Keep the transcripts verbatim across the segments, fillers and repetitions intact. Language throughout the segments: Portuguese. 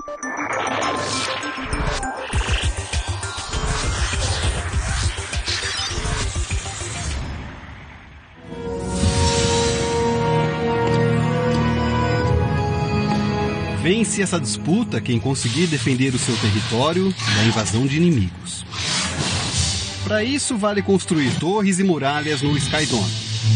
Vence essa disputa quem conseguir defender o seu território da invasão de inimigos. Para isso, vale construir torres e muralhas no Skydome.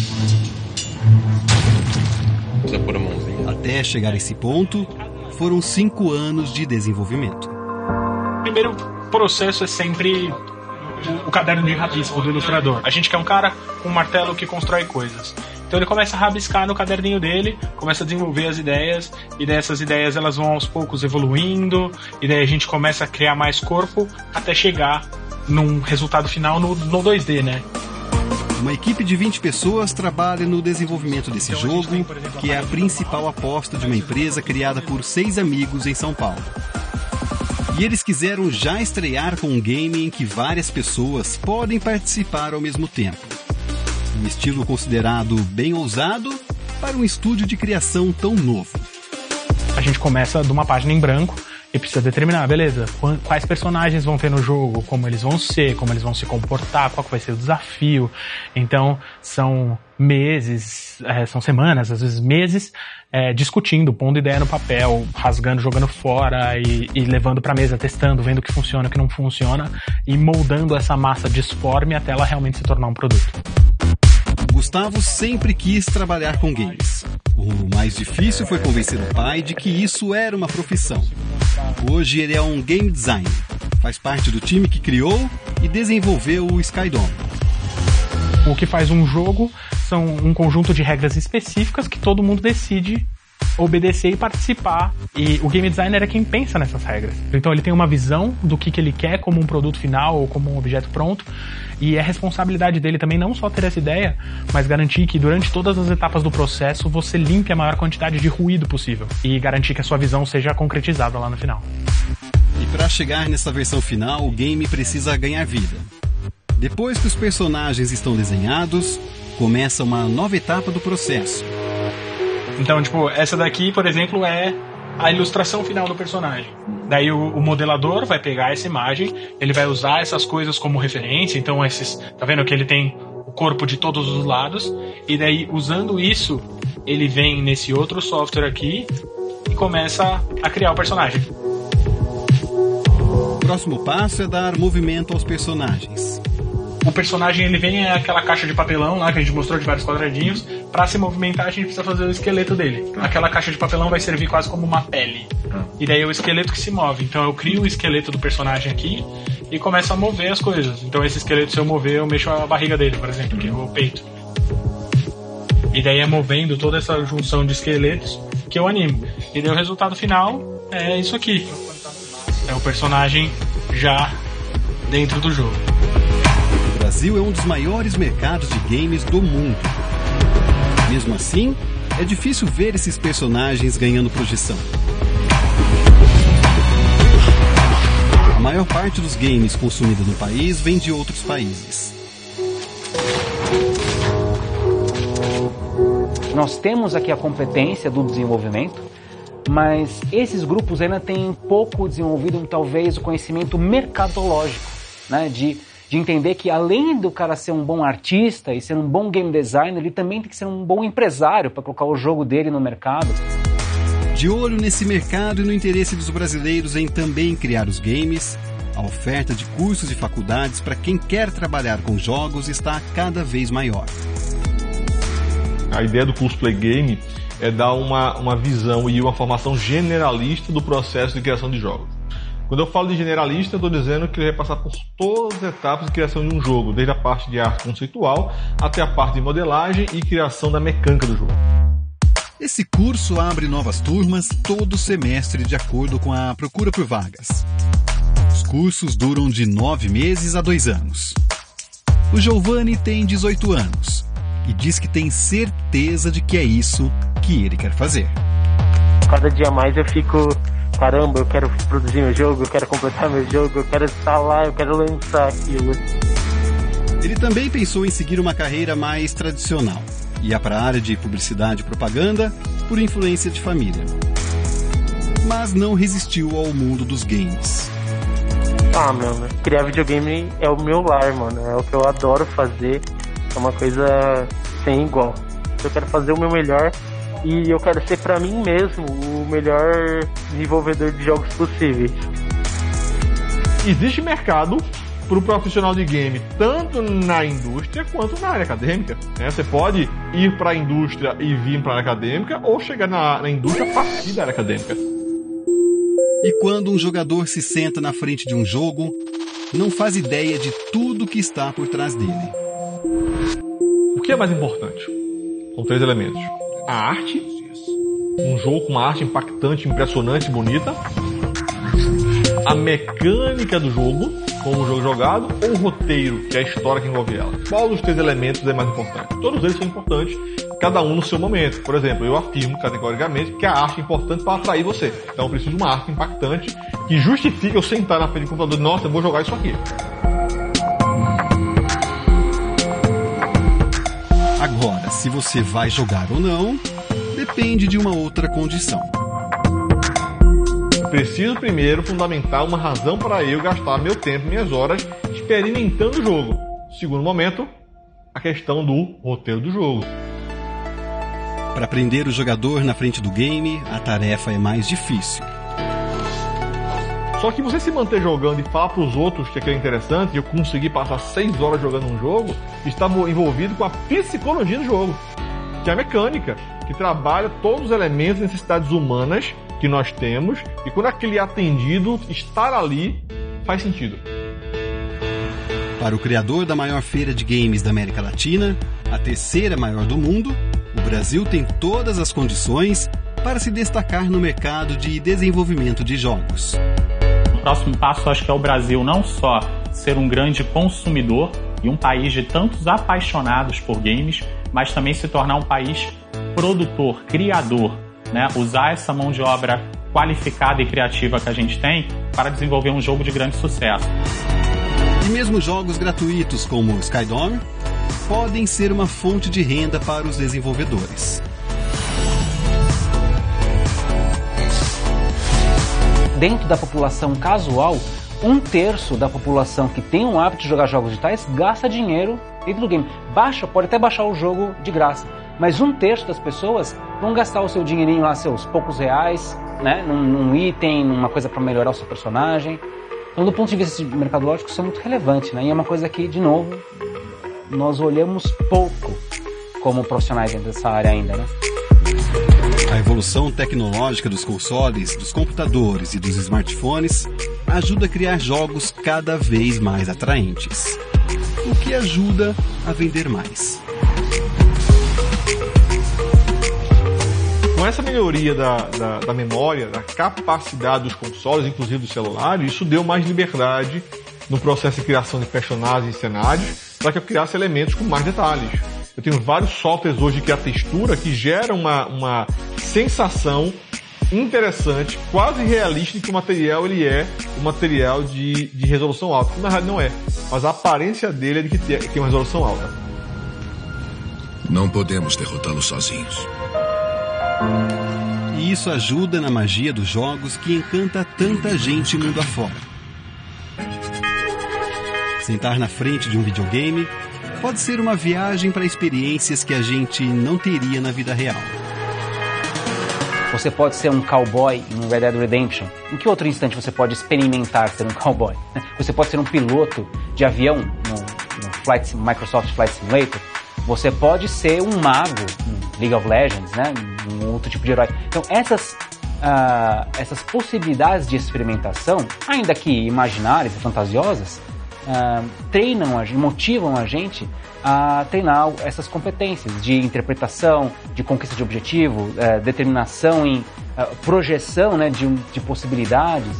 Até chegar a esse ponto, foram cinco anos de desenvolvimento. O primeiro processo é sempre o caderno de rabisco do ilustrador. A gente quer um cara com um martelo que constrói coisas. Então ele começa a rabiscar no caderninho dele, começa a desenvolver as ideias, e daí essas ideias elas vão aos poucos evoluindo, e daí a gente começa a criar mais corpo até chegar num resultado final no, no dois D, né? Uma equipe de vinte pessoas trabalha no desenvolvimento desse então, jogo, tem, exemplo, que é a principal aposta de uma empresa criada por seis amigos em São Paulo. E eles quiseram já estrear com um game em que várias pessoas podem participar ao mesmo tempo. Um estilo considerado bem ousado para um estúdio de criação tão novo. A gente começa de uma página em branco e precisa determinar, beleza, quais personagens vão ter no jogo, como eles vão ser, como eles vão se comportar, qual vai ser o desafio. Então, são meses, é, são semanas, às vezes meses, é, discutindo, pondo ideia no papel, rasgando, jogando fora e, e levando pra mesa, testando, vendo o que funciona, o que não funciona e moldando essa massa disforme até ela realmente se tornar um produto. Gustavo sempre quis trabalhar com games. O mais difícil foi convencer o pai de que isso era uma profissão. Hoje ele é um game designer, faz parte do time que criou e desenvolveu o Skydome. O que faz um jogo são um conjunto de regras específicas que todo mundo decide obedecer e participar, e o game designer é quem pensa nessas regras. Então ele tem uma visão do que, que ele quer como um produto final ou como um objeto pronto, e é responsabilidade dele também não só ter essa ideia, mas garantir que durante todas as etapas do processo você limpe a maior quantidade de ruído possível e garantir que a sua visão seja concretizada lá no final. E para chegar nessa versão final, o game precisa ganhar vida. Depois que os personagens estão desenhados, começa uma nova etapa do processo. Então, tipo, essa daqui, por exemplo, é a ilustração final do personagem. Daí o, o modelador vai pegar essa imagem, ele vai usar essas coisas como referência, então esses, tá vendo que ele tem o corpo de todos os lados, e daí usando isso, ele vem nesse outro software aqui e começa a criar o personagem. O próximo passo é dar movimento aos personagens. O personagem, ele vem é aquela caixa de papelão lá que a gente mostrou de vários quadradinhos. Pra se movimentar a gente precisa fazer o esqueleto dele. Aquela caixa de papelão vai servir quase como uma pele. E daí é o esqueleto que se move. Então eu crio o esqueleto do personagem aqui e começo a mover as coisas. Então esse esqueleto, se eu mover, eu mexo a barriga dele, por exemplo, que é o peito. E daí é movendo toda essa junção de esqueletos que eu animo. E daí o resultado final é isso aqui. É o personagem já dentro do jogo. O Brasil é um dos maiores mercados de games do mundo. Mesmo assim, é difícil ver esses personagens ganhando projeção. A maior parte dos games consumidos no país vem de outros países. Nós temos aqui a competência do desenvolvimento, mas esses grupos ainda têm pouco desenvolvido, talvez, o conhecimento mercadológico, né, de de entender que além do cara ser um bom artista e ser um bom game designer, ele também tem que ser um bom empresário para colocar o jogo dele no mercado. De olho nesse mercado e no interesse dos brasileiros em também criar os games, a oferta de cursos e faculdades para quem quer trabalhar com jogos está cada vez maior. A ideia do curso Play Game é dar uma, uma visão e uma formação generalista do processo de criação de jogos. Quando eu falo de generalista, eu estou dizendo que ele vai passar por todas as etapas de criação de um jogo, desde a parte de arte conceitual até a parte de modelagem e criação da mecânica do jogo. Esse curso abre novas turmas todo semestre de acordo com a procura por vagas. Os cursos duram de nove meses a dois anos. O Giovanni tem dezoito anos e diz que tem certeza de que é isso que ele quer fazer. Cada dia mais eu fico... Caramba, eu quero produzir meu jogo, eu quero completar meu jogo, eu quero estar lá, eu quero lançar aquilo. Ele também pensou em seguir uma carreira mais tradicional. Ia para a área de publicidade e propaganda por influência de família. mas não resistiu ao mundo dos games. Ah, mano, criar videogame é o meu lar, mano. É o que eu adoro fazer. É uma coisa sem igual. Eu quero fazer o meu melhor e eu quero ser pra mim mesmo o melhor desenvolvedor de jogos possíveis. Existe mercado para o profissional de game, tanto na indústria quanto na área acadêmica. Né? Você pode ir para a indústria e vir para a área acadêmica, ou chegar na, na indústria a partir da área acadêmica. E quando um jogador se senta na frente de um jogo, não faz ideia de tudo que está por trás dele. O que é mais importante? São três elementos. A arte, um jogo com uma arte impactante, impressionante, bonita. A mecânica do jogo, como o jogo jogado, ou o roteiro, que é a história que envolve ela. Qual dos três elementos é mais importante? Todos eles são importantes, cada um no seu momento. Por exemplo, eu afirmo categoricamente que a arte é importante para atrair você. Então eu preciso de uma arte impactante que justifique eu sentar na frente do computador e, nossa, eu vou jogar isso aqui. Agora, se você vai jogar ou não, depende de uma outra condição. Preciso primeiro fundamentar uma razão para eu gastar meu tempo e minhas horas experimentando o jogo. Segundo momento, a questão do roteiro do jogo. Para prender o jogador na frente do game, a tarefa é mais difícil. Só que você se manter jogando e falar para os outros que aquilo é interessante, e eu conseguir passar seis horas jogando um jogo, está envolvido com a psicologia do jogo, que é a mecânica, que trabalha todos os elementos e necessidades humanas que nós temos, e quando aquele é atendido, estar ali faz sentido. Para o criador da maior feira de games da América Latina, a terceira maior do mundo, o Brasil tem todas as condições para se destacar no mercado de desenvolvimento de jogos. O próximo passo, acho que é o Brasil não só ser um grande consumidor e um país de tantos apaixonados por games, mas também se tornar um país produtor, criador, né? Usar essa mão de obra qualificada e criativa que a gente tem para desenvolver um jogo de grande sucesso. E mesmo jogos gratuitos como Skydome podem ser uma fonte de renda para os desenvolvedores. Dentro da população casual, um terço da população que tem o hábito de jogar jogos digitais gasta dinheiro dentro do game. Baixa, pode até baixar o jogo de graça, mas um terço das pessoas vão gastar o seu dinheirinho lá, seus poucos reais, né, num, num item, numa coisa para melhorar o seu personagem. Então, do ponto de vista mercadológico, isso é muito relevante, né? E é uma coisa que, de novo, nós olhamos pouco como profissionais dentro dessa área ainda, né? A evolução tecnológica dos consoles, dos computadores e dos smartphones ajuda a criar jogos cada vez mais atraentes, o que ajuda a vender mais. Com essa melhoria da, da, da memória, da capacidade dos consoles, inclusive dos celulares, isso deu mais liberdade no processo de criação de personagens e cenários para que eu criasse elementos com mais detalhes. Eu tenho vários softwares hoje de criar textura que geram uma, uma sensação interessante, quase realista de que o material ele é um material de, de resolução alta, que na realidade não é, mas a aparência dele é de que tem, tem uma resolução alta. Não podemos derrotá-los sozinhos. E isso ajuda na magia dos jogos que encanta tanta gente mundo afora. Sentar na frente de um videogame pode ser uma viagem para experiências que a gente não teria na vida real. Você pode ser um cowboy em Red Dead Redemption. Em que outro instante você pode experimentar ser um cowboy? Você pode ser um piloto de avião no, no Flight, Microsoft Flight Simulator. Você pode ser um mago no League of Legends, né? Um outro tipo de herói. Então essas, uh, essas possibilidades de experimentação, ainda que imaginárias e fantasiosas, uh, treinam, a, motivam a gente a treinar essas competências de interpretação, de conquista de objetivo, uh, determinação em uh, projeção, né, de, de possibilidades.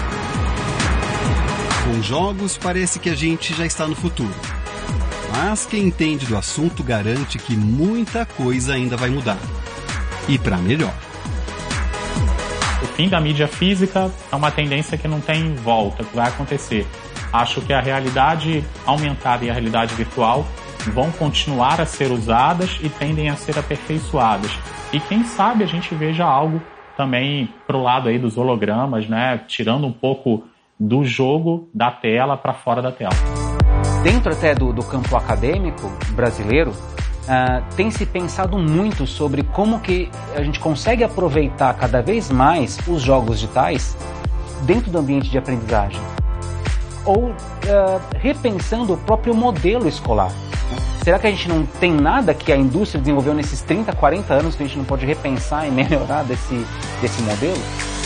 Com jogos parece que a gente já está no futuro. Mas quem entende do assunto garante que muita coisa ainda vai mudar. E para melhor. O fim da mídia física é uma tendência que não tem volta, que vai acontecer. Acho que a realidade aumentada e a realidade virtual vão continuar a ser usadas e tendem a ser aperfeiçoadas. E quem sabe a gente veja algo também para o lado aí dos hologramas, né? Tirando um pouco do jogo, da tela, para fora da tela. Dentro até do, do campo acadêmico brasileiro, uh, tem se pensado muito sobre como que a gente consegue aproveitar cada vez mais os jogos digitais dentro do ambiente de aprendizagem. Ou uh, repensando o próprio modelo escolar. Será que a gente não tem nada que a indústria desenvolveu nesses trinta, quarenta anos que a gente não pode repensar e melhorar desse, desse modelo?